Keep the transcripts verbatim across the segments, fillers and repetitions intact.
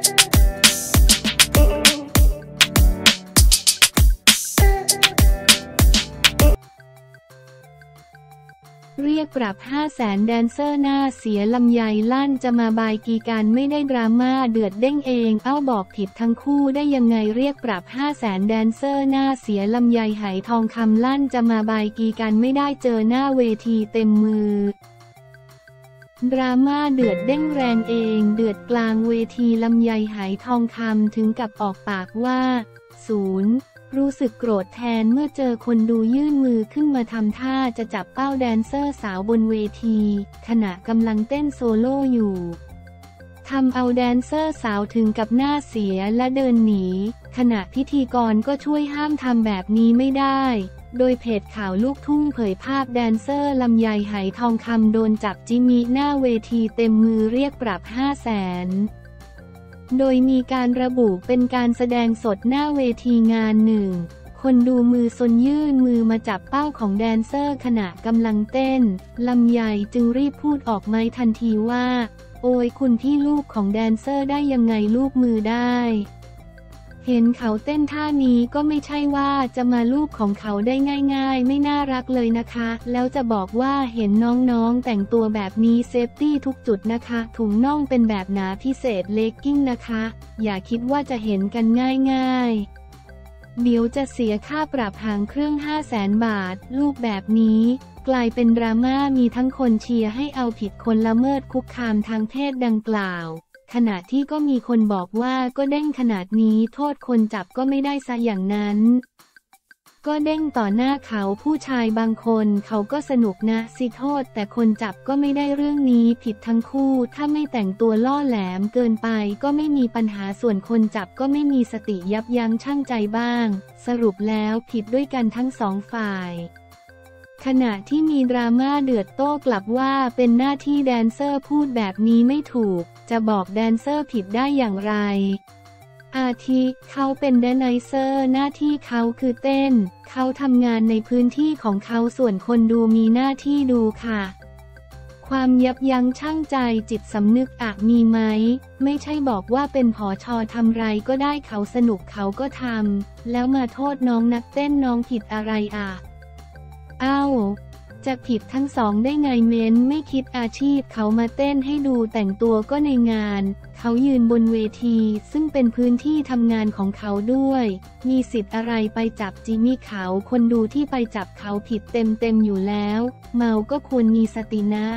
เรียกปรับ ห้าแสน แดนเซอร์หน้าเสียลำไยลั่นจะมาบายกีกันไม่ได้ดราม่าเดือดเด้งเองเอ้าบอกผิดทั้งคู่ได้ยังไงเรียกปรับ ห้าแสน แดนเซอร์หน้าเสียลำไยไหทองคำลั่นจะมาบายกีกันไม่ได้เจอหน้าเวทีเต็มมือดราม่าเดือดเด้งแรงเองเดือดกลางเวทีลำไยไหทองคำถึงกับออกปากว่าศูนย์รู้สึกโกรธแทนเมื่อเจอคนดูยื่นมือขึ้นมาทำท่าจะจับเป้าแดนเซอร์สาวบนเวทีขณะกำลังเต้นโซโล่อยู่ทำเอาแดนเซอร์สาวถึงกับหน้าเสียและเดินหนีขณะพิธีกรก็ช่วยห้ามทำแบบนี้ไม่ได้โดยเพจข่าวลูกทุ่งเผยภาพแดนเซอร์ลำไยไหทองคำโดนจับจิมิหน้าเวทีเต็มมือเรียกปรับ ห้าแสนโดยมีการระบุเป็นการแสดงสดหน้าเวทีงานหนึ่งคนดูมือซนยื่นมือมาจับเป้าของแดนเซอร์ขณะกำลังเต้นลำไยจึงรีบพูดออกมาทันทีว่าโอ้ยคุณพี่ลูกของแดนเซอร์ได้ยังไงลูกมือได้เห็นเขาเต้นท่านี้ก็ไม่ใช่ว่าจะมาลูบของเขาได้ง่ายๆไม่น่ารักเลยนะคะแล้วจะบอกว่าเห็นน้องๆแต่งตัวแบบนี้เซฟตี้ทุกจุดนะคะถุงน่องเป็นแบบหนาพิเศษเลกกิ้งนะคะอย่าคิดว่าจะเห็นกันง่ายๆเดี๋ยวจะเสียค่าปรับหางเครื่อง ห้าแสน บาทลูกแบบนี้กลายเป็นดราม่ามีทั้งคนเชียร์ให้เอาผิดคนละเมิดคุกคามทางเพศดังกล่าวขณะที่ก็มีคนบอกว่าก็เด้งขนาดนี้โทษคนจับก็ไม่ได้ซะอย่างนั้นก็เด้งต่อหน้าเขาผู้ชายบางคนเขาก็สนุกนะสิโทษแต่คนจับก็ไม่ได้เรื่องนี้ผิดทั้งคู่ถ้าไม่แต่งตัวล่อแหลมเกินไปก็ไม่มีปัญหาส่วนคนจับก็ไม่มีสติยับยั้งชั่งใจบ้างสรุปแล้วผิดด้วยกันทั้งสองฝ่ายขณะที่มีดราม่าเดือดโต้กลับว่าเป็นหน้าที่แดนเซอร์พูดแบบนี้ไม่ถูกจะบอกแดนเซอร์ผิดได้อย่างไรอาทิเขาเป็นแดนเซอร์หน้าที่เขาคือเต้นเขาทำงานในพื้นที่ของเขาส่วนคนดูมีหน้าที่ดูค่ะความยับยั้งชั่งใจจิตสำนึกอะมีไหมไม่ใช่บอกว่าเป็นผอชอทำไรก็ได้เขาสนุกเขาก็ทำแล้วมาโทษน้องนักเต้นน้องผิดอะไรอ่ะอ้าวจะผิดทั้งสองได้ไงเม้นไม่คิดอาชีพเขามาเต้นให้ดูแต่งตัวก็ในงานเขายืนบนเวทีซึ่งเป็นพื้นที่ทำงานของเขาด้วยมีสิทธิ์อะไรไปจับจิมมี่เขาคนดูที่ไปจับเขาผิดเต็มเต็มอยู่แล้วเมาก็ควรมีสตินะ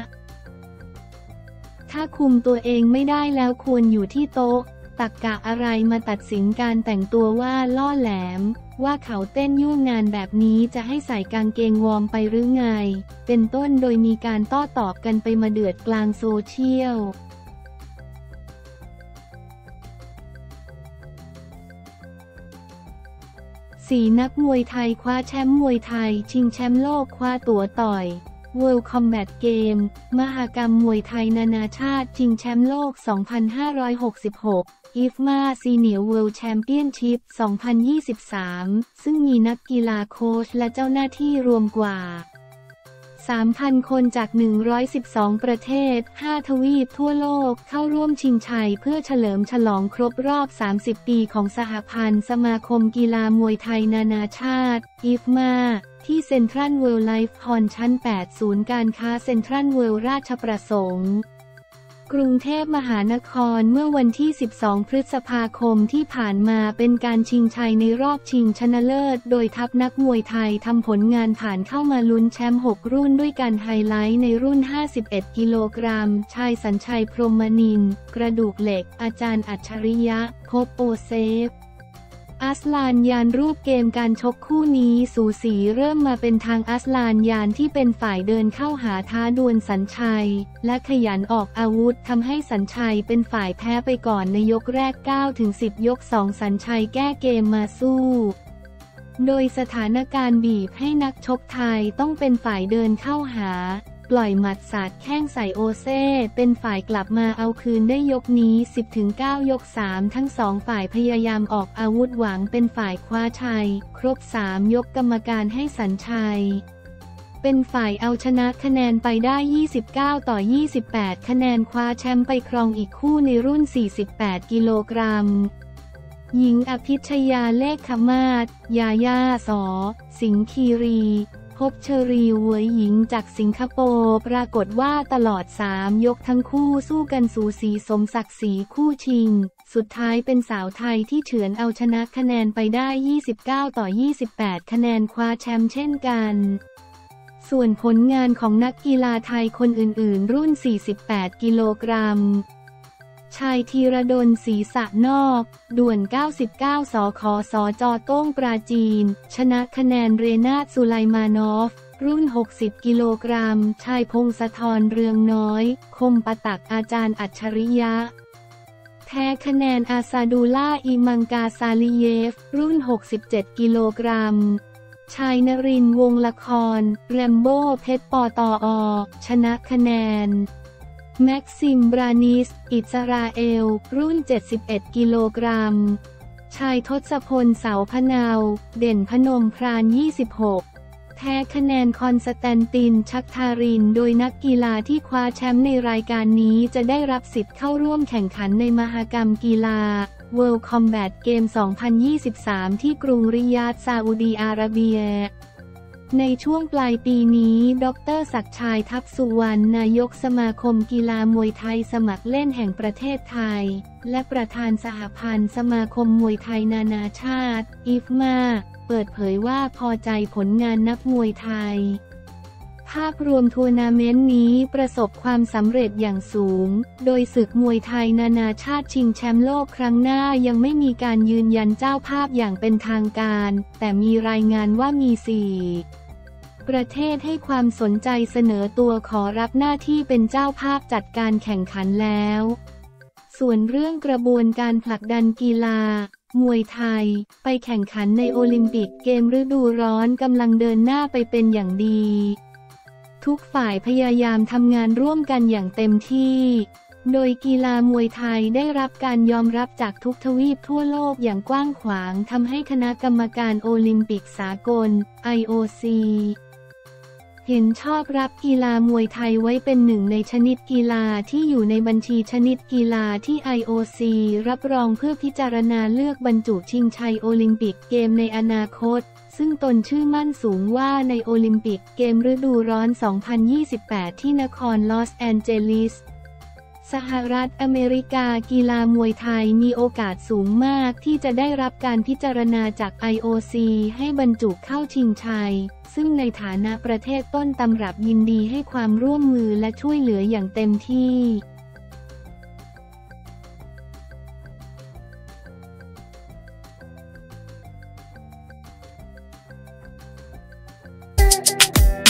ถ้าคุมตัวเองไม่ได้แล้วควรอยู่ที่โต๊ะตรรกะอะไรมาตัดสินการแต่งตัวว่าล่อแหลมว่าเขาเต้นยุ่งงานแบบนี้จะให้ใส่กางเกงวอร์มไปหรือไงเป็นต้นโดยมีการโต้ตอบกันไปมาเดือดกลางโซเชียลสี่นักมวยไทยคว้าแชมป์มวยไทยชิงแชมป์โลกคว้าตั๋วต่อย World Combat Game มหกรรมมวยไทยนานาชาติชิงแชมป์โลก สองพันห้าร้อยหกสิบหก อี เอฟ เอ เอ Senior World Championship สองพันยี่สิบสาม ซึ่งมีนักกีฬาโค้ชและเจ้าหน้าที่รวมกว่า สามพัน คนจากหนึ่งร้อยสิบสองประเทศห้าทวีปทั่วโลกเข้าร่วมชิงชัยเพื่อเฉลิมฉลองครบรอบสามสิบปีของสหพันธ์สมาคมกีฬามวยไทยนานาชาติ อี เอฟ เอ เอ ที่เซ็นทรัลเวิลด์ไลฟ์ฮอลล์ชั้นแปดศูนย์การค้าเซ็นทรัลเวิลด์ราชประสงค์กรุงเทพมหานครเมื่อวันที่สิบสองพฤษภาคมที่ผ่านมาเป็นการชิงชัยในรอบชิงชนะเลิศโดยทัพนักมวยไทยทำผลงานผ่านเข้ามาลุ้นแชมป์หกรุ่นด้วยการไฮไลท์ในรุ่นห้าสิบเอ็ดกิโลกรัมชายสัญชัยพรหมนินทร์กระดูกเหล็กอาจารย์อัจฉริยะพบโอเซฟอัสลานยานรูปเกมการชกคู่นี้สูสีเริ่มมาเป็นทางอัสลานยานที่เป็นฝ่ายเดินเข้าหาท้าดวลสัญชัยและขยันออกอาวุธทำให้สัญชัยเป็นฝ่ายแพ้ไปก่อนในยกแรก เก้าถึงสิบ ยกสองสัญชัยแก้เกมมาสู้โดยสถานการณ์บีบให้นักชกไทยต้องเป็นฝ่ายเดินเข้าหาปล่อยหมัดสาดแข้งใส่โอเซ่เป็นฝ่ายกลับมาเอาคืนได้ยกนี้ สิบถึงเก้า ยกสามทั้งสองฝ่ายพยายามออกอาวุธหวังเป็นฝ่ายคว้าชัยครบสามยกกรรมการให้สัญชัยเป็นฝ่ายเอาชนะคะแนนไปได้ยี่สิบเก้าต่อยี่สิบแปดคะแนนคว้าแชมป์ไปครองอีกคู่ในรุ่นสี่สิบแปดกิโลกรัมหญิงอภิชยาเลขขมาศยาย่าสอสิงห์คีรีพบเชอรีเวยหญิงจากสิงคโปร์ปรากฏว่าตลอดสามยกทั้งคู่สู้กันสูสีสมศักดิ์ศรีคู่ชิงสุดท้ายเป็นสาวไทยที่เฉือนเอาชนะคะแนนไปได้ยี่สิบเก้าต่อยี่สิบแปดคะแนนคว้าแชมป์เช่นกันส่วนผลงานของนักกีฬาไทยคนอื่นๆรุ่นสี่สิบแปดกิโลกรัมชายธีรดลศรีสะนอกด่วนเก้าสิบเก้าสขสจโต้งปราจีนชนะคะแนนเรนาทสุไลมานอฟรุ่นหกสิบกิโลกรัมชายพงศธรเรืองน้อยคมปตักอาจารย์อัจฉริยะแพ้คะแนนอาซาดูล่าอิมังกาซาลิเยฟรุ่นหกสิบเจ็ดกิโลกรัมชายนรินทร์วงละครแรมโบ้เพชรปตอชนะคะแนนแม็กซิมบรานิสอิสราเอลรุ่นเจ็ดสิบเอ็ดกิโลกรัมชายทศพลเสาพะเนาเด่นพนมพรานยี่สิบหกแพ้คะแนนคอนสแตนตินชักทารินโดยนักกีฬาที่คว้าแชมป์ในรายการนี้จะได้รับสิทธิ์เข้าร่วมแข่งขันในมหกรรมกีฬา World Combat Game สองพันยี่สิบสามที่กรุงริยาดซาอุดีอาระเบียในช่วงปลายปีนี้ดร.ศักดิ์ชัยทัพสุวรรณนายกสมาคมกีฬามวยไทยสมัครเล่นแห่งประเทศไทยและประธานสหพันธ์สมาคมมวยไทยนานาชาติอิฟมาเปิดเผยว่าพอใจผลงานนักมวยไทยภาพรวมทัวร์นาเมนต์นี้ประสบความสำเร็จอย่างสูงโดยศึกมวยไทยนานาชาติชิงแชมป์โลกครั้งหน้ายังไม่มีการยืนยันเจ้าภาพอย่างเป็นทางการแต่มีรายงานว่ามีสี่ประเทศให้ความสนใจเสนอตัวขอรับหน้าที่เป็นเจ้าภาพจัดการแข่งขันแล้วส่วนเรื่องกระบวนการผลักดันกีฬามวยไทยไปแข่งขันในโอลิมปิกเกมฤดูร้อนกำลังเดินหน้าไปเป็นอย่างดีทุกฝ่ายพยายามทำงานร่วมกันอย่างเต็มที่โดยกีฬามวยไทยได้รับการยอมรับจากทุกทวีปทั่วโลกอย่างกว้างขวางทำให้คณะกรรมการโอลิมปิกสากล ไอ โอ ซี เห็นชอบรับกีฬามวยไทยไว้เป็นหนึ่งในชนิดกีฬาที่อยู่ในบัญชีชนิดกีฬาที่ ไอ โอ ซี รับรองเพื่อพิจารณาเลือกบรรจุชิงชัยโอลิมปิกเกมในอนาคตซึ่งตนเชื่อมั่นสูงว่าในโอลิมปิกเกมฤดูร้อน สองพันยี่สิบแปด ที่นครลอสแอนเจลิสสหรัฐอเมริกากีฬามวยไทยมีโอกาสสูงมากที่จะได้รับการพิจารณาจาก ไอ โอ ซี ให้บรรจุเข้าชิงชัยซึ่งในฐานะประเทศต้นตำรับยินดีให้ความร่วมมือและช่วยเหลืออย่างเต็มที่